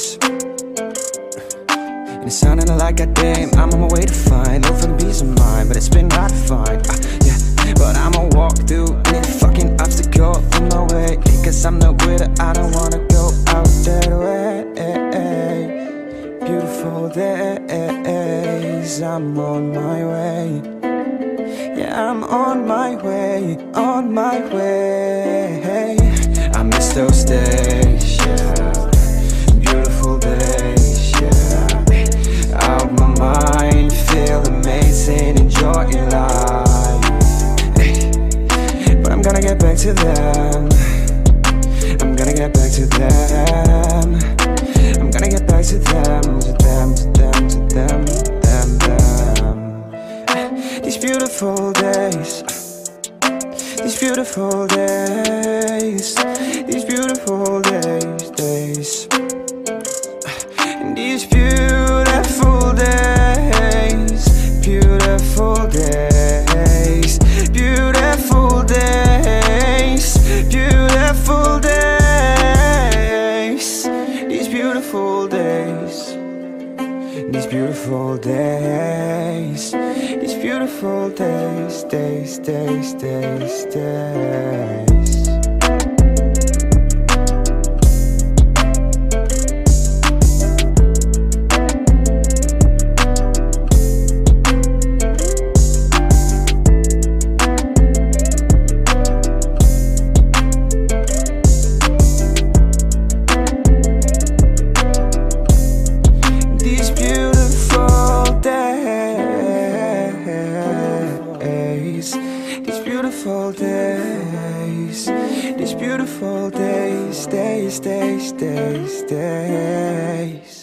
days. And it's sounding like goddamn, I'm on my way to find love and peace of mind, but it's been hard to find. Yeah, but I'ma walk through any fucking obstacle in my way, cause I'm no quitter, I don't wanna go out that way. Beautiful days, I'm on my way. Yeah, I'm on my way, on my way. I miss those days, yeah. Beautiful days, yeah. Out my mind, feel amazing, enjoying life. But I'm gonna get back to them. I'm gonna get back to them. I'm gonna get back to them, to them, to them, to them, them. These beautiful days, these beautiful days, these beautiful days, days. And these beautiful days, beautiful days, beautiful days, beautiful days. These beautiful days, these beautiful days, these beautiful days, days, days, days, days. These beautiful days, these beautiful days, days, days, days, days.